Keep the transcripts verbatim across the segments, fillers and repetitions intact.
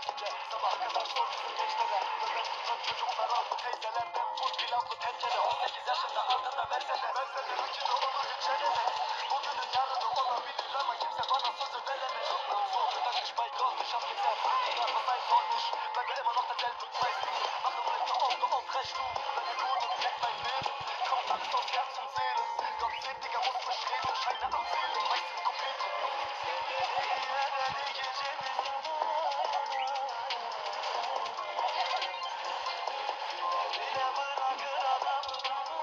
gece sabaha kadar sor bizim gençlere. Nöbet tutan çocuklara teyzelerden full pilavlı tencere. On sekiz yaşında ardına versene versene iki dolama üç çenene. Bugünün yarını olabilir ama kimse bana sözü veremez. Soğukta kış baykal dışarı gezer. Diğer masayı sormuş. Ben de immer noch derselbe Preis du. Machen Leute Auge auf recht du. Deine Kohle trägt mein Leben. Kommt alles aus Herz und Seele. Gott sei Digga muss bestreben. Scheine abzählen, meistens Kopete. Yine gecemin yine bırakır adamı.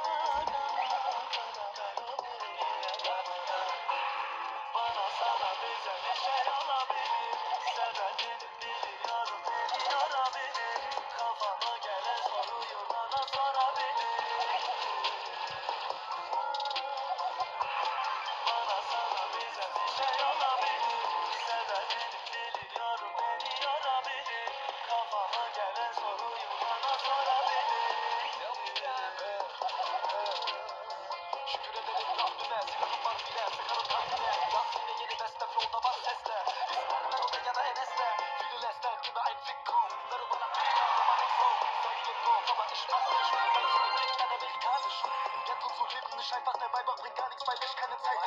Bana sana bize bir şey olabilir. Sebebini biliyorum, beni yorabilir. Kafama gelen soruyu bana sorabilir. Bana sana bize bir şey olabilir. Sebebini biliyorum, beni yorabilir. Kafama gelen soruyu bana sorabilir. Şükür ederim Rabbime, sigarım var bile, sıkarım kalbine. Yaz yine yeni beste, flow'da var sesle. İster Melode ya da Enes'le. Viele lästern über ein Fick-Kong. Darüber bana bir ama nicht so. Sag ihr drauf, aber ich mach's nicht. Weil sie klingt dann amerikanisch. Im Ghetto zu leben ist einfach der Weiber, bringt gar nichts, weil ich keine Zeit